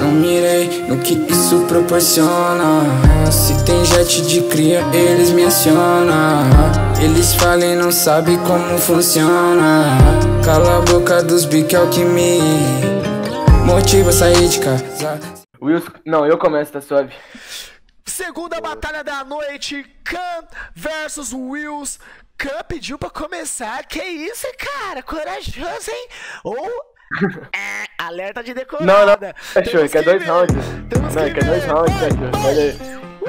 Não mirei no que isso proporciona. Se tem jet de cria, eles me acionam. Eles falam e não sabem como funciona. Cala a boca dos bic, é o que me motiva a sair de casa. Wills, não, eu começo, tá suave. Segunda batalha da noite, Khan versus Wills. Khan pediu pra começar. Que isso, cara? Corajoso, hein? Ou... alerta de decorada. Não, cachorro, quer 2 rounds. Não, quer 2 rounds, cachorro. Olha aí.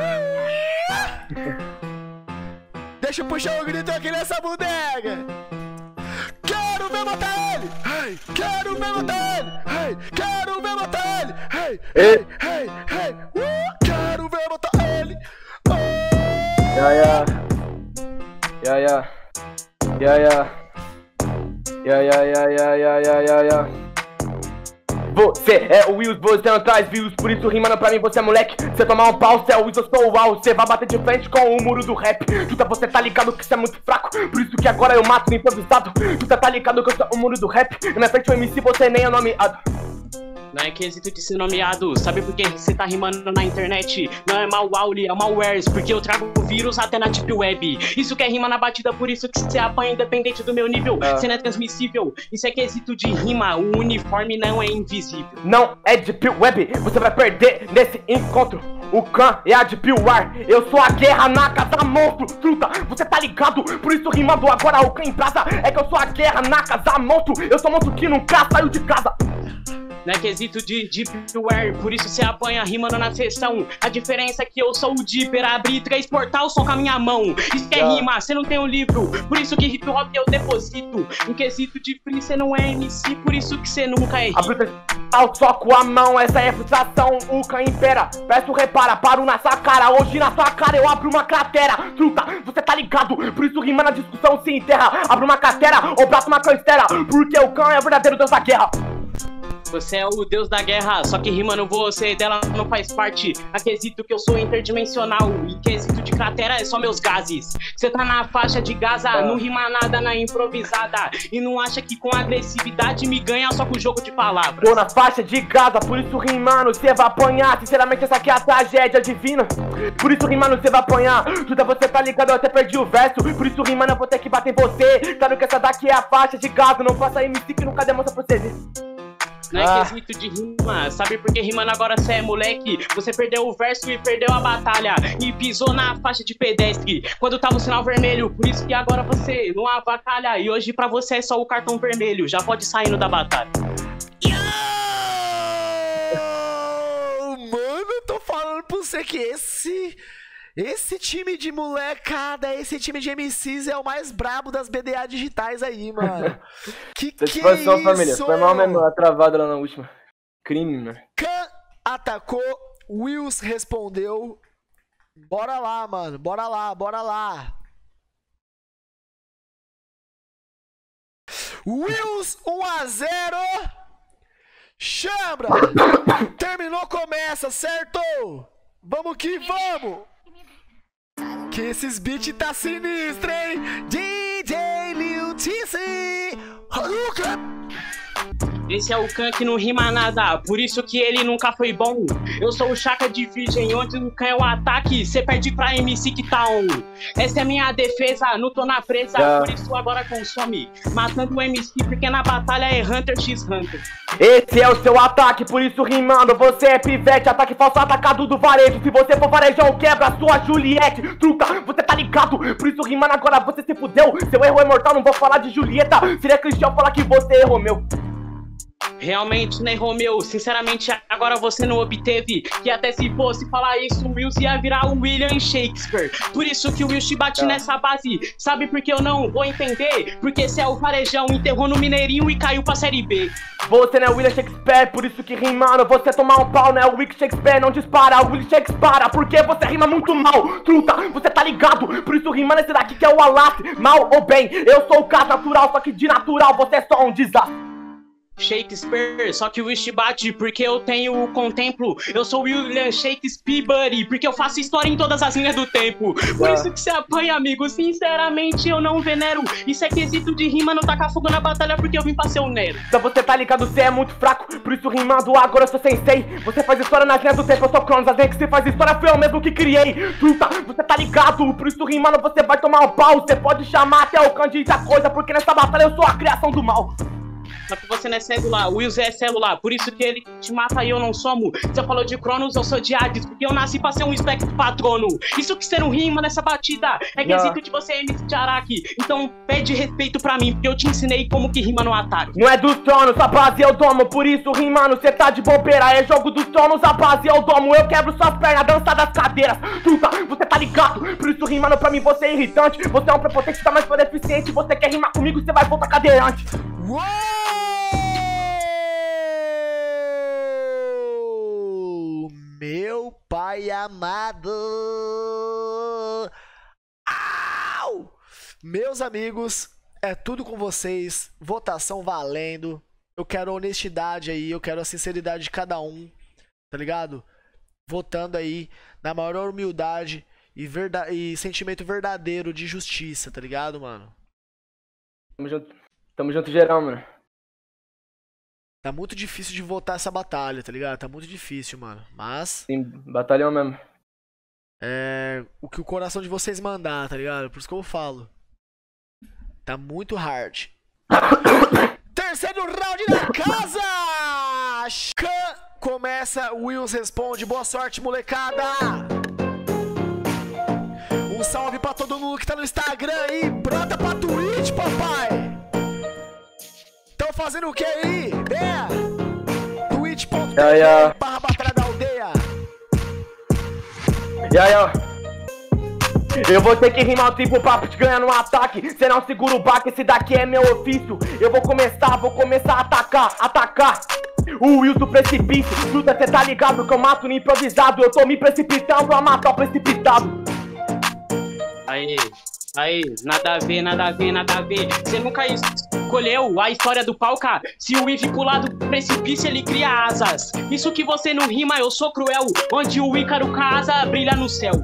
Deixa eu puxar o grito aqui nessa bodega. Quero ver matar ele! Hey, quero ver matar ele! Hey, quero ver matar ele! Hey, hey, hey, hey! Quero ver matar ele! Você é o Wills, você não traz views, por isso rimando pra mim você é moleque. Você tomar um pau, você é o Wills, eu sou o Al. Você vai bater de frente com o muro do rap. Juta, você tá ligado que você é muito fraco, por isso que agora eu mato no improvisado. Juta, tá ligado que eu sou o muro do rap. Na minha frente o MC, você nem é nomeado. Não é quesito de ser nomeado, sabe por que você tá rimando na internet? Não é malware, é malwares, porque eu trago o vírus até na deep web. Isso que é rima na batida, por isso que você apanha independente do meu nível. Você não é transmissível, isso é quesito de rima, o uniforme não é invisível. Não é deep web, você vai perder nesse encontro. O Khan é a Deep War, eu sou a guerra na casa monstro. Truta, você tá ligado? Por isso rimando agora o Khan em brasa. É que eu sou a guerra na casa monstro. Eu sou monstro que nunca saiu de casa. Não é quesito de deepware, por isso cê apanha rimando na sessão. A diferença é que eu sou o Deeper, abri 3 portal só com a minha mão. Isso que é rima, cê não tem um livro, por isso que hip hop eu deposito. Em quesito de free cê não é MC, por isso que cê nunca é hit. Abri 3 portal só com a mão, essa é a frustração. O Khan impera, peço repara, paro na sua cara. Hoje na sua cara eu abro uma cratera. Truta, você tá ligado, por isso rima na discussão se enterra. Abro uma cratera ou braço uma canstera, porque o Khan é o verdadeiro deus da guerra. Você é o deus da guerra, só que rimando você dela não faz parte. A quesito que eu sou interdimensional, e quesito de cratera é só meus gases. Você tá na faixa de Gaza, não rima nada na improvisada. E não acha que com agressividade me ganha só com o jogo de palavras. Tô na faixa de Gaza, por isso rimando cê vai apanhar. Sinceramente essa aqui é a tragédia divina. Por isso rimando cê vai apanhar. Tudo você tá ligado, eu até perdi o verso. Por isso rimando eu vou ter que bater em você. Claro que essa daqui é a faixa de Gaza. Não faça MC que nunca demonstra proceder. Não é quesito de rima, sabe por que rimando agora cê é moleque? Você perdeu o verso e perdeu a batalha, e pisou na faixa de pedestre quando tava o sinal vermelho, por isso que agora você não avacalha. E hoje pra você é só o cartão vermelho, já pode saindo da batalha. Mano, eu tô falando pra você que esse time de molecada, esse time de MCs é o mais brabo das BDA digitais aí, mano. Que é isso? Família, foi mal mesmo a travada lá na última. Crime, mano. Khan atacou, Wills respondeu. Bora lá, mano, bora lá, bora lá. Wills 1-0. Chambra. Terminou, começa, certo? Vamos que vamos. Que esses beats tá sinistro, hein? DJ Lil TC. Esse é o Khan que não rima nada, por isso que ele nunca foi bom. Eu sou o Chaka de Virgem, onde o Khan é o ataque, cê perde pra MC que tá on. Essa é minha defesa, não tô na presa, por isso agora consome. Matando o MC porque na batalha é Hunter x Hunter. Esse é o seu ataque, por isso rimando você é pivete. Ataque falso, atacado do varejo. Se você for varejão, quebra a sua Juliette. Truta, você tá ligado, por isso rimando agora você se fudeu. Seu erro é mortal, não vou falar de Julieta. Seria Cristiano falar que você errou, meu. Realmente, né, Romeu? Sinceramente, agora você não obteve. Que até se fosse falar isso, o Wills ia virar o William Shakespeare. Por isso que o Wills te bate nessa base. Sabe por que eu não vou entender? Porque você é o varejão, enterrou no Mineirinho e caiu pra Série B. Você não é o William Shakespeare, por isso que rimando você tomar um pau, né? O Wick Shakespeare não dispara, o William Shakespeare para, porque você rima muito mal. Truta, você tá ligado? Por isso rimando esse daqui que é o Alas. Mal ou bem, eu sou o caso natural, só que de natural você é só um desastre. Shakespeare, só que o Wish bate porque eu tenho o contemplo. Eu sou William Shakespeare, buddy, porque eu faço história em todas as linhas do tempo. Por isso que você apanha, amigo. Sinceramente, eu não venero. Isso é quesito de rima, não tacar fogo na batalha porque eu vim pra ser o Nero. Então você tá ligado, você é muito fraco, por isso rimando agora eu sou sensei. Você faz história nas linhas do tempo, eu sou Cronos. As linhas que você faz história foi eu mesmo que criei. Truta, você tá ligado, por isso rimando você vai tomar um pau. Você pode chamar até o Candy da coisa, porque nessa batalha eu sou a criação do mal. Só que você não é celular, o Wills é celular, por isso que ele te mata e eu não somo. Você falou de Cronos, eu sou de Hades, porque eu nasci pra ser um espectro patrono. Isso que você não rima nessa batida é quesito de você MC de Araki. Então pede respeito pra mim, porque eu te ensinei como que rima no Atari. Não é dos tronos, a base eu domo, por isso rimando cê tá de bobeira. É jogo dos tronos, a base eu domo, eu quebro suas pernas, dança das cadeiras. Truta, você tá ligado, por isso rimando pra mim você é irritante. Você é um prepotente, tá mais for deficiente, você quer rimar comigo, você vai voltar cadeirante. Uou! Meu pai amado! Au! Meus amigos, é tudo com vocês. Votação valendo. Eu quero a honestidade aí, eu quero a sinceridade de cada um, tá ligado? Votando aí na maior humildade e sentimento verdadeiro de justiça, tá ligado, mano? Tamo junto geral, mano. Tá muito difícil de votar essa batalha, tá ligado? Tá muito difícil, mano. Mas Sim, batalhão mesmo. é o que o coração de vocês mandar, tá ligado? Por isso que eu falo. Tá muito hard. Terceiro round da casa! Khan começa, Wills responde. Boa sorte, molecada! Um salve pra todo mundo que tá no Instagram aí. Brota pra Twitch, papai! Tão fazendo o que aí? Venha! Twitch.tv/barra Batalha da Aldeia. Eu vou ter que rimar o tipo papo de ganhar no ataque. Cê não segura o baque, esse daqui é meu ofício. Eu vou começar a atacar. O Will do precipício. Luta, cê tá ligado que eu mato no improvisado. Eu tô me precipitando a matar o precipitado. Aí, nada a ver, nada a ver, nada a ver. Você nunca escolheu a história do pau, cara? Se o Eve pular do precipício, ele cria asas. Isso que você não rima, eu sou cruel. Onde o Ícaro casa brilha no céu.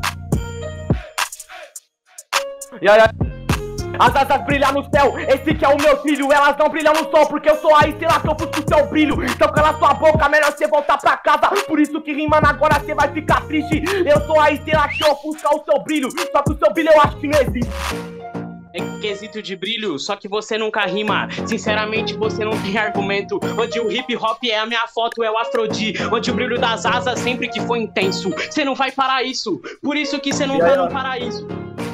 As asas brilham no céu, esse que é o meu trilho. Elas não brilham no sol, porque eu sou a estrela que ofusca o seu brilho. Então cala sua boca, melhor você voltar pra casa. Por isso que rimando agora você vai ficar triste. Eu sou a estrela que ofusca o seu brilho. Só que o seu brilho eu acho que não existe. É quesito de brilho, só que você nunca rima. Sinceramente, você não tem argumento. Onde o hip hop é a minha foto, é o Afrodi. Onde o brilho das asas sempre que foi intenso. Você não vai parar isso, por isso que você não vai não parar isso.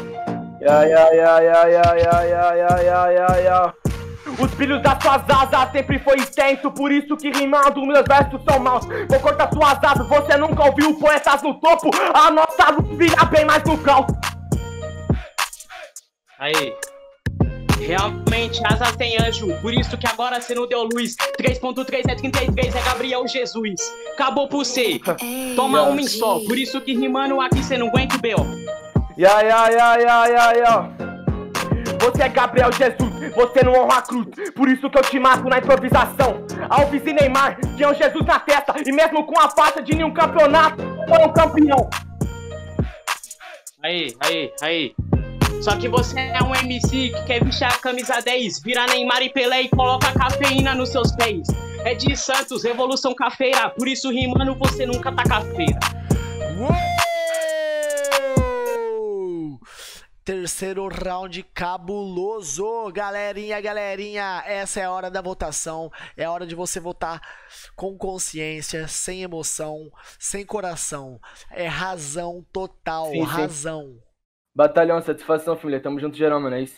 Os brilhos das suas asas sempre foi extenso. Por isso que rimando meus versos são maus. Vou cortar suas asas, você nunca ouviu poetas no topo. A nossa luz brilha bem mais no caos. Aí, realmente asas tem anjo, por isso que agora cê não deu luz. 3.3 é 33, é Gabriel Jesus. Acabou por ser, toma uma em só. Por isso que rimando aqui cê não aguenta o B.O. Você é Gabriel Jesus, você não honra a cruz. Por isso que eu te mato na improvisação. Alves e Neymar tinham Jesus na testa. E mesmo com a faixa de nenhum campeonato, foram campeão. Aí. Só que você é um MC que quer vestir a camisa 10. Vira Neymar e Pelé e coloca cafeína nos seus pés. É de Santos, revolução cafeira. Por isso rimando você nunca tá cafeira. Uou! Terceiro round cabuloso. Galerinha, essa é a hora da votação. É a hora de você votar com consciência, sem emoção, sem coração. É razão total, sim. Razão. Batalhão, satisfação, família. Tamo junto geral, mano, é isso.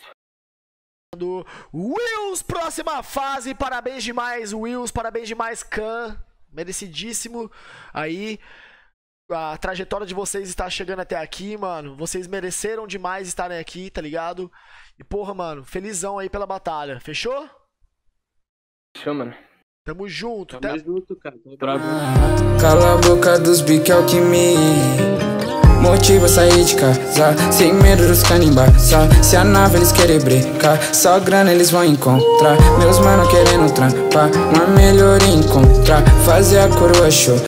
Wills, próxima fase. Parabéns demais, Wills. Parabéns demais, Khan. Merecidíssimo. Aí, a trajetória de vocês está chegando até aqui, mano. Vocês mereceram demais estarem aqui, tá ligado? E porra, mano, felizão aí pela batalha. Fechou? Fechou, mano. Tamo junto. Tamo junto, cara. Cala a boca dos bique alquimia. motivo a sair de casa, sem medo dos canibais. Se a nave eles querem brincar, só grana eles vão encontrar. Meus mano querendo trampar, uma melhor encontrar, fazer a coroa show.